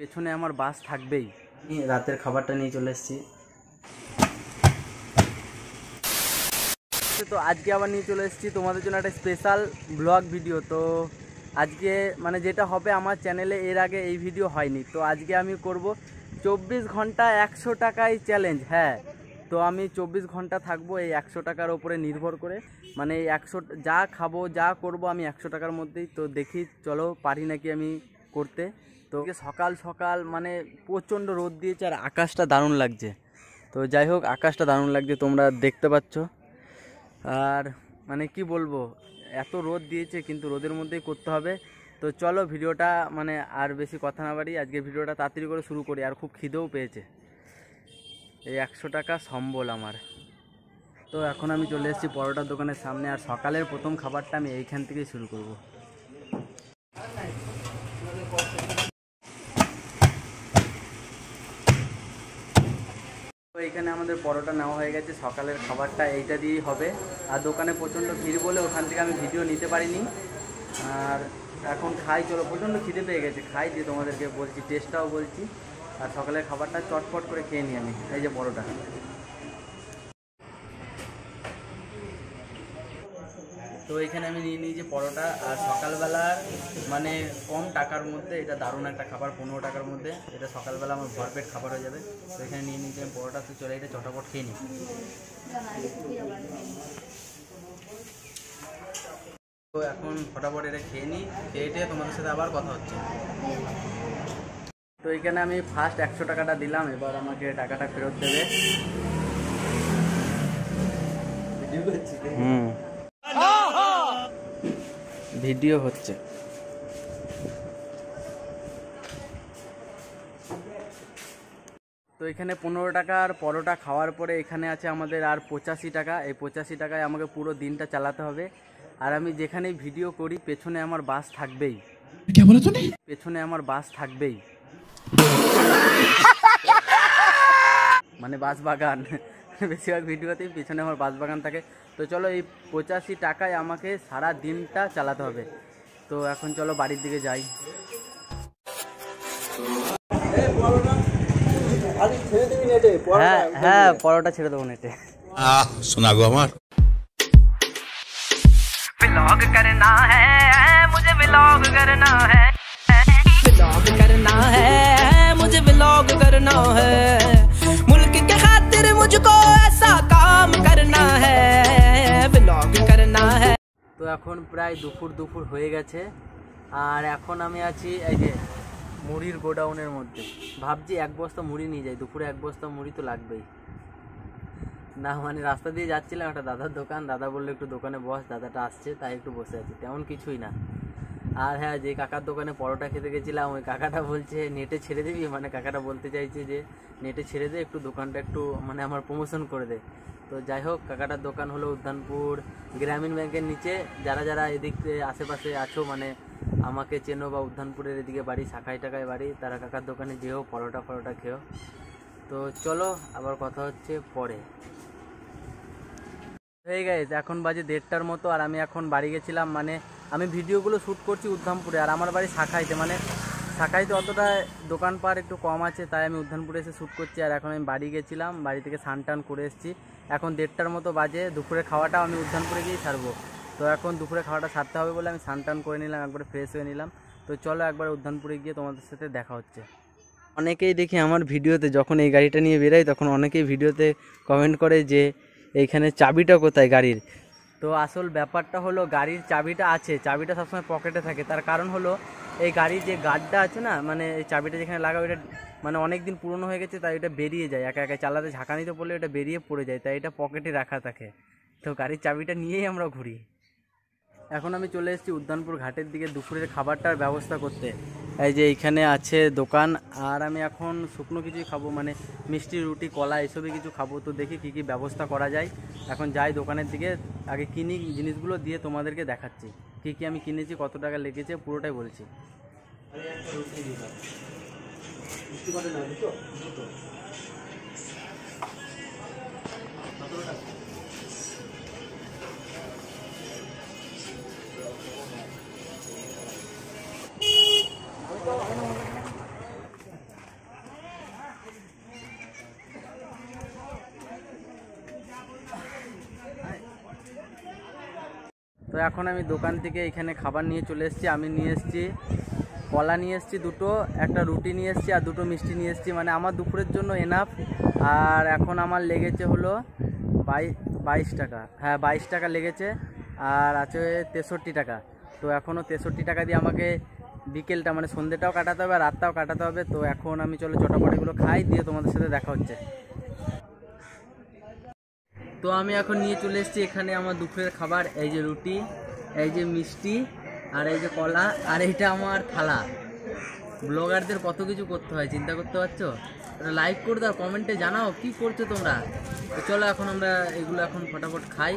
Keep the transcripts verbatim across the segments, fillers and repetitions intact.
পেছনে আমার বাস থাকবেই। রাতের খাবারটা নিয়ে চলে এসেছি। তো আজকে আবার নিয়ে চলে এসেছি তোমাদের জন্য একটা স্পেশাল ব্লগ ভিডিও। তো আজকে মানে যেটা হবে আমার চ্যানেলে এর আগে এই ভিডিও হয়নি। তো আজকে আমি করব চব্বিশ ঘন্টা একশো টাকায় চ্যালেঞ্জ। হ্যাঁ, তো আমি চব্বিশ ঘন্টা থাকবো এই একশো টাকার ওপরে নির্ভর করে, মানে এই একশো যা খাবো যা করব আমি একশো টাকার মধ্যেই। তো দেখি চলো পারি নাকি আমি করতে। তো সকাল সকাল মানে প্রচণ্ড রোদ দিয়েছে আর আকাশটা দারুণ লাগছে। তো যাই হোক, আকাশটা দারুণ লাগছে, তোমরা দেখতে পাচ্ছ। আর মানে কি বলবো, এত রোদ দিয়েছে কিন্তু রোদের মধ্যেই করতে হবে। তো চলো ভিডিওটা মানে আর বেশি কথা না বাড়ি, আজকে ভিডিওটা তাড়াতাড়ি করে শুরু করি। আর খুব খিদেও পেয়েছে, এই একশো টাকা সম্বল আমার। তো এখন আমি চলে এসেছি পরোটার দোকানের সামনে, আর সকালের প্রথম খাবারটা আমি এইখান থেকেই শুরু করব। তো এইখানে আমাদের পরোটা নেওয়া হয়ে গেছে, সকালের খাবারটা এইটা দিয়েই হবে। আর দোকানে প্রচণ্ড ভিড় বলে ওখান থেকে আমি ভিডিও নিতে পারিনি। আর এখন খাই, চলো, প্রচণ্ড খিদে পেয়ে গেছে, খাই দিয়ে তোমাদেরকে বলছি, টেস্টটাও বলছি। আর সকালের খাবারটা চটপট করে খেয়ে নিই আমি। এই যে পরোটা, তো এখানে আমি নিয়ে নিয়েছি পরোটা। আর সকালবেলার মানে কম টাকার মধ্যে এটা দারুণ একটা খাবার, পনেরো টাকার মধ্যে এটা সকালবেলা আমার ভরপেট খাবার হয়ে যাবে। তো এখানে নিয়ে নিয়েছি আমি পরোটা। তো চলে এটা চটাপট খেয়ে নিই। তো এখন ফটাফট এটা খেয়ে নিই, খেয়ে টেয়ে তোমাদের সাথে আবার কথা হচ্ছে। তো এখানে আমি ফার্স্ট একশো টাকাটা দিলাম, এবার আমাকে টাকাটা ফেরত দেবে। হুম, ভিডিও হচ্ছে। তো এখানে পনেরো টাকার পরোটা খাওয়ার পরে এখানে আছে আমাদের আর পঁচাশি টাকা। এই পঁচাশি টাকায় আমাকে পুরো দিনটা চালাতে হবে। আর আমি যেখানে ভিডিও করি পেছনে আমার বাস থাকবেই। পেছনে আমার বাস থাকবেই মানে বাস বাগান। বেশিরভাগ ভিডিওতেই পেছনে আমার বাস বাগান থাকে। তো চলো, এই পঁচাশি টাকায় আমাকে সারা দিনটা চালাতে হবে। তো এখন চলো বাড়ির দিকে যাই। হ্যাঁ হ্যাঁ, পরোটা ছেড়ে দেবো নেটে। শোনা গো আমার व्लॉग करना है मुझे, व्लॉग करना है, व्लॉग करना है मुझे, व्लॉग करना है, मुल्क के खातिर मुझको ऐसा काम करना है, व्लॉग करना है। তো এখন প্রায় দুপুর দুপুর হয়ে গেছে, আর এখন আমি আছি এই যে মুড়ির গোডাউনের মধ্যে। ভাবছি এক বস্তা মুড়ি নিয়ে যাই, দুপুরে এক বস্তা মুড়ি তো লাগবেই না। মানে রাস্তা দিয়ে যাচ্ছিলাম, একটা দাদার দোকান, দাদা বললো একটু দোকানে বস, দাদাটা আসছে তাই একটু বসে আছি, তেমন কিছুই না। আর হ্যাঁ, যে কাকার দোকানে পরোটা খেতে গেছিলাম ওই কাকাটা বলছে নেটে ছেড়ে দিবি, মানে কাকাটা বলতে চাইছে যে নেটে ছেড়ে দে, একটু দোকানটা একটু মানে আমার প্রমোশন করে দে। তো যাই হোক, কাকাটার দোকান হলো উদ্যানপুর গ্রামীণ ব্যাংকের নিচে। যারা যারা এদিক আশেপাশে আছো, মানে আমাকে চেনো বা উদ্যানপুরের এদিকে বাড়ি, শাখায় টাকায় বাড়ি, তারা কাকার দোকানে যেও, পরোটা ফরোটা খেও। তো চলো আবার কথা হচ্ছে পরে। হয়ে গেছে এখন বাজে দেড়টার মতো, আর আমি এখন বাড়ি গেছিলাম। মানে আমি ভিডিওগুলো শ্যুট করছি উদ্যানপুরে, আর আমার বাড়ি শাখাইতে। মানে শাখাইতে অতটা দোকানপাট একটু কম আছে, তাই আমি উদ্যানপুরে এসে শ্যুট করছি। আর এখন আমি বাড়ি গেছিলাম, বাড়ি থেকে স্নান টান করে এসেছি। এখন দেড়টার মতো বাজে, দুপুরে খাওয়াটাও আমি উদ্যানপুরে গিয়েই সারবো। তো এখন দুপুরে খাওয়াটা সারতে হবে বলে আমি স্নান টান করে নিলাম, একবারে ফ্রেশ হয়ে নিলাম। তো চলো একবার উদ্যানপুরে গিয়ে তোমাদের সাথে দেখা হচ্ছে। অনেকেই দেখি আমার ভিডিওতে যখন এই গাড়িটা নিয়ে বেরাই, তখন অনেকেই ভিডিওতে কমেন্ট করে যে এইখানে চাবিটা কোথায় গাড়ির। তো আসল ব্যাপারটা হলো গাড়ির চাবিটা আছে, চাবিটা সবসময় পকেটে থাকে। তার কারণ হলো এই গাড়ির যে গার্ডটা আছে না, মানে এই চাবিটা যেখানে লাগাও এটা মানে অনেক দিন পুরনো হয়ে গেছে, তাই এটা বেরিয়ে যায় একা একা চালাতে, ঝাঁকানিতে পড়লে এটা বেরিয়ে পড়ে যায়, তাই এটা পকেটে রাখা থাকে। তো গাড়ির চাবিটা নিয়েই আমরা ঘুরি। এখন আমি চলে এসেছি উদ্যানপুর ঘাটের দিকে দুপুরের খাবারটার ব্যবস্থা করতে। এই যে এইখানে আছে দোকান, আর আমি এখন শুকনো কিছুই খাবো, মানে মিষ্টি, রুটি, কলা এসবই কিছু খাবো। তো দেখি কী কী ব্যবস্থা করা যায়। এখন যাই দোকানের দিকে, আগে কিনি জিনিসগুলো, দিয়ে তোমাদেরকে দেখাচ্ছি কী কী আমি কিনেছি, কত টাকা লেগেছে পুরোটাই বলছি। তো এখন আমি দোকান থেকে এখানে খাবার নিয়ে চলে এসেছি। আমি নিয়ে এসেছি কলা নিয়ে এসেছি দুটো, একটা রুটি নিয়ে এসেছি আর দুটো মিষ্টি নিয়ে এসেছি, মানে আমার দুপুরের জন্য এনাফ। আর এখন আমার লেগেছে হলো বাই বাইশ টাকা, হ্যাঁ বাইশ টাকা লেগেছে, আর আছে তেষট্টি টাকা। তো এখনও তেষট্টি টাকা দিয়ে আমাকে বিকেলটা মানে সন্ধ্যেটাও কাটাতে হবে আর রাতটাও কাটাতে হবে। তো এখন আমি চলো চটাপটিগুলো খাই, দিয়ে তোমাদের সাথে দেখা হচ্ছে। তো আমি এখন নিয়ে চলে এসেছি এখানে আমার দুপুরের খাবার, এই যে রুটি, এই যে মিষ্টি, আর এই যে কলা, আর এইটা আমার থালা। ব্লগারদের কত কিছু করতে হয় চিন্তা করতে পারছো? লাইক করে দাও, কমেন্টে জানাও কি করছো তোমরা। তো চলো এখন আমরা এগুলো এখন ফটাফট খাই।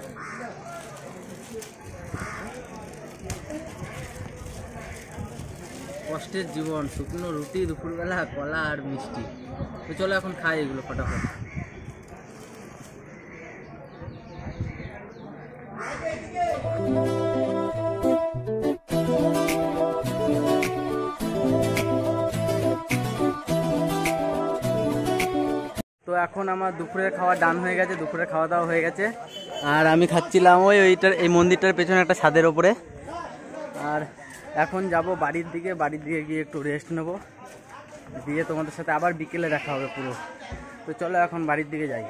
কষ্টের জীবন, শুকনো রুটি, দুপুরবেলা কলা আর মিষ্টি। তো চলো এখন খাই এগুলো ফটাফট। তো এখন আমার দুপুরের খাওয়া ডান হয়ে গেছে, দুপুরের খাওয়া দাওয়া হয়ে গেছে। আর আমি খাচ্ছিলাম ওই ওইটার এই মন্দিরটার পেছনে একটা ছাদের ওপরে। আর এখন যাব বাড়ির দিকে, বাড়ির দিকে গিয়ে একটু রেস্ট নেব, দিয়ে তোমাদের সাথে আবার বিকেলে দেখা হবে পুরো। তো চলো এখন বাড়ির দিকে যাই।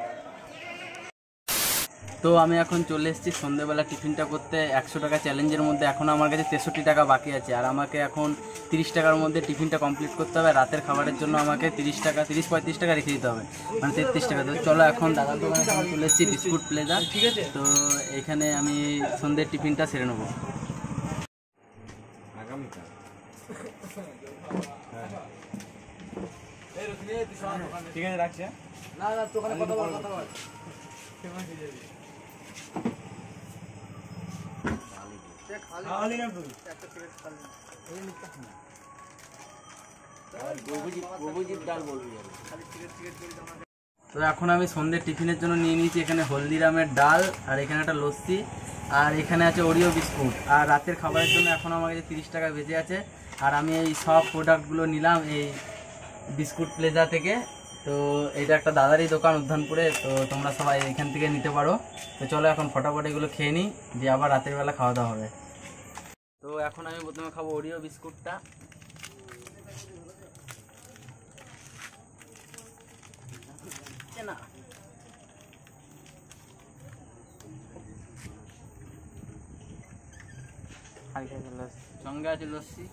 তো আমি এখন চলে এসেছি সন্ধ্যেবেলা টিফিনটা করতে। একশো টাকা চ্যালেঞ্জের মধ্যে এখন আমার কাছে তেষট্টি টাকা বাকি আছে, আর আমাকে এখন তিরিশ টাকার মধ্যে টিফিনটা কমপ্লিট করতে হবে। রাতের খাবারের জন্য আমাকে তিরিশ টাকা তিরিশ পঁয়ত্রিশ টাকা রেখে দিতে হবে, মানে তেত্রিশ টাকা। তো চলো এখন দাদার দোকানে চলে এসেছি বিস্কুট প্লেজার, ঠিক আছে? তো এখানে আমি সন্ধ্যের টিফিনটা সেরে নেবো। ঠিক আছে রাখছি। না না দোকানে কথা বল কথা বল তো এখন আমি সন্ধ্যের টিফিনের জন্য নিয়ে নিয়েছি এখানে হলদিরামের ডাল, আর এখানে একটা লস্যি, আর এখানে আছে ওরিও বিস্কুট। আর রাতের খাবারের জন্য এখন আমার কাছে তিরিশ টাকা বেঁচে আছে। আর আমি এই সব প্রোডাক্টগুলো নিলাম এই বিস্কুট প্লেজা থেকে। তো এটা একটা দাদারই দোকান উদ্যানপুরে, তো তোমরা সবাই এখান থেকে নিতে পারো। তো চলো এখন ফটাফট এগুলো খেয়ে নিই, দিয়ে আবার রাতের বেলা খাওয়া দাওয়া হবে। তো এখন আমি প্রথমে খাবো ওরিও বিস্কুটটা। না সঙ্গে আছে লস্যি।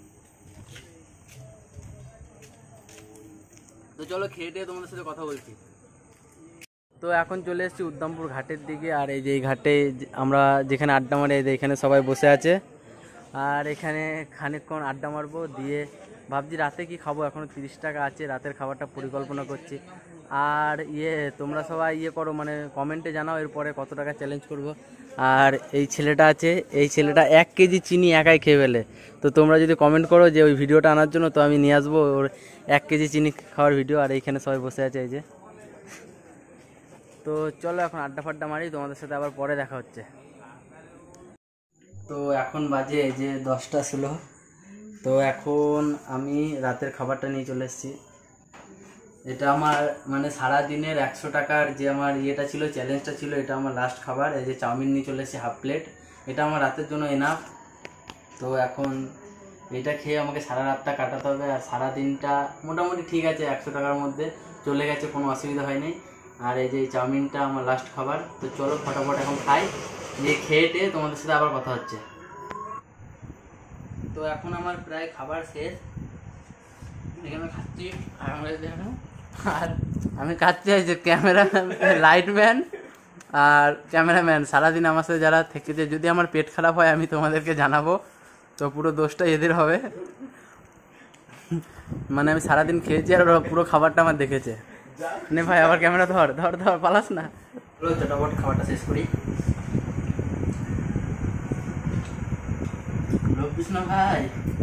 তো চলো খেয়ে দিয়ে তোমাদের সাথে কথা বলছি। তো এখন চলে এসেছি উদ্দামপুর ঘাটের দিকে, আর এই যে এই ঘাটে আমরা যেখানে আড্ডা মারি, এখানে সবাই বসে আছে। আর এখানে খানিকক্ষণ আড্ডা মারবো, দিয়ে ভাবছি রাতে কি খাবো। এখনও তিরিশ টাকা আছে, রাতের খাবারটা পরিকল্পনা করছি। আর ইয়ে তোমরা সবাই ইয়ে করো, মানে কমেন্টে জানাও এরপরে কত টাকা চ্যালেঞ্জ করব। আর এই ছেলেটা আছে, এই ছেলেটা এক কেজি চিনি একাই খেয়ে ফেলে। তো তোমরা যদি কমেন্ট করো যে ওই ভিডিওটা আনার জন্য, তো আমি নিয়ে আসবো ওর এক কেজি চিনি খাওয়ার ভিডিও। আর এইখানে সবাই বসে আছে এই যে। তো চলো এখন আড্ডা ফাড্ডা মারি, তোমাদের সাথে আবার পরে দেখা হচ্ছে। তো এখন বাজে এই যে দশটা ষোলো। তো এখন আমি রাতের খাবারটা নিয়ে চলে এসেছি। এটা আমার মানে সারা দিনের একশো টাকার যে আমার ইয়েটা ছিল, চ্যালেঞ্জটা ছিল, এটা আমার লাস্ট খাবার। এই যে চাউমিন নিয়ে চলে এসেছি হাফ প্লেট, এটা আমার রাতের জন্য এনাফ। তো এখন এটা খেয়ে আমাকে সারা রাতটা কাটাতে হবে, আর সারা দিনটা মোটামুটি ঠিক আছে, একশো টাকার মধ্যে চলে গেছে, কোনো অসুবিধা হয়নি। আর এই যে চাউমিনটা আমার লাস্ট খাবার। তো চলো ফটাফট এখন খাই, দিয়ে খেয়ে টেয়ে তোমাদের সাথে আবার কথা হচ্ছে। তো এখন আমার প্রায় খাবার শেষ, এখানে খাচ্ছি। আর আমরা দেখো, আর আমি খাচ্ছি এই যে ক্যামেরা লাইটম্যান আর ক্যামেরাম্যান সারাদিন আমার সাথে যারা থেকেছে। যদি আমার পেট খারাপ হয় আমি তোমাদেরকে জানাবো, তো পুরো দোষটা এদের হবে। মানে আমি সারাদিন খেয়েছি আর ওরা পুরো খাবারটা আমার দেখেছে। নে ভাই আবার ক্যামেরা ধর ধর ধর পালাস না। চটাপট খাবারটা শেষ করি। লোকিস না ভাই।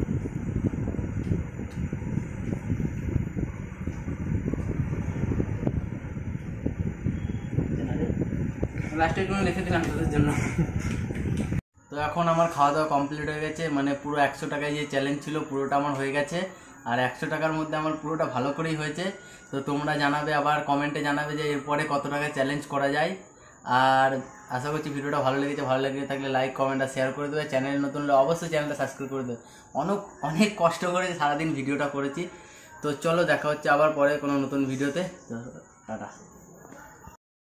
লাস্টে একটু লিখে দিলাম তোদের জন্য। তো এখন আমার খাওয়া দাওয়া কমপ্লিট হয়ে গেছে, মানে পুরো একশো টাকায় যে চ্যালেঞ্জ ছিল পুরোটা আমার হয়ে গেছে। আর একশো টাকার মধ্যে আমার পুরোটা ভালো করেই হয়েছে। তো তোমরা জানাবে, আবার কমেন্টে জানাবে যে এরপরে কত টাকা চ্যালেঞ্জ করা যায়। আর আশা করছি ভিডিওটা ভালো লেগেছে, ভালো লেগে থাকলে লাইক কমেন্ট আর শেয়ার করে দেবে। চ্যানেল নতুন হলে অবশ্যই চ্যানেলটা সাবস্ক্রাইব করে দেবে। অনেক অনেক কষ্ট করে সারাদিন ভিডিওটা করেছি। তো চলো দেখা হচ্ছে আবার পরে কোনো নতুন ভিডিওতে। তো টাটা।